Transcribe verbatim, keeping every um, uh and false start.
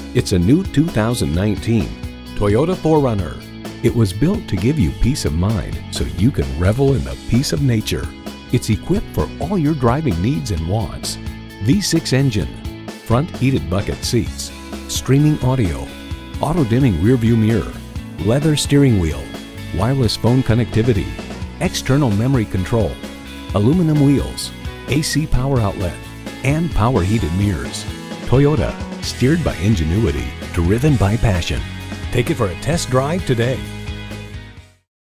It's a new two thousand nineteen Toyota four runner. It was built to give you peace of mind so you can revel in the peace of nature. It's equipped for all your driving needs and wants. V six engine, front heated bucket seats, streaming audio, auto-dimming rearview mirror, leather steering wheel, wireless phone connectivity, external memory control, aluminum wheels, A C power outlet, and power heated mirrors. Toyota, steered by ingenuity, driven by passion. Take it for a test drive today.